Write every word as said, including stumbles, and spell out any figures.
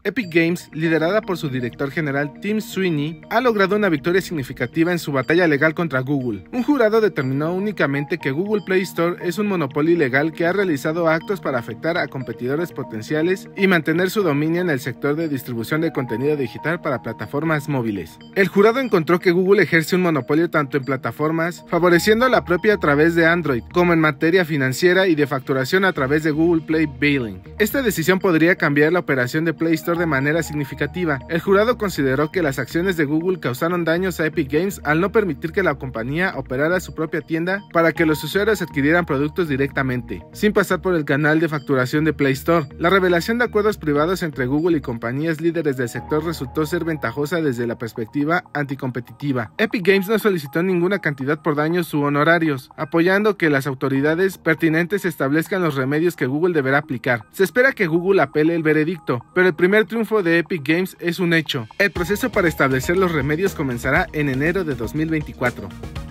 Epic Games, liderada por su director general Tim Sweeney, ha logrado una victoria significativa en su batalla legal contra Google. Un jurado determinó únicamente que Google Play Store es un monopolio ilegal que ha realizado actos para afectar a competidores potenciales y mantener su dominio en el sector de distribución de contenido digital para plataformas móviles. El jurado encontró que Google ejerce un monopolio tanto en plataformas, favoreciendo la propia a través de Android, como en materia financiera y de facturación a través de Google Play Billing. Esta decisión podría cambiar la operación de Play Store de manera significativa. El jurado consideró que las acciones de Google causaron daños a Epic Games al no permitir que la compañía operara su propia tienda para que los usuarios adquirieran productos directamente, sin pasar por el canal de facturación de Play Store. La revelación de acuerdos privados entre Google y compañías líderes del sector resultó ser ventajosa desde la perspectiva anticompetitiva. Epic Games no solicitó ninguna cantidad por daños u honorarios, apoyando que las autoridades pertinentes establezcan los remedios que Google deberá aplicar. Se espera que Google apele el veredicto, pero el primer triunfo de Epic Games es un hecho. El proceso para establecer los remedios comenzará en enero de dos mil veinticuatro.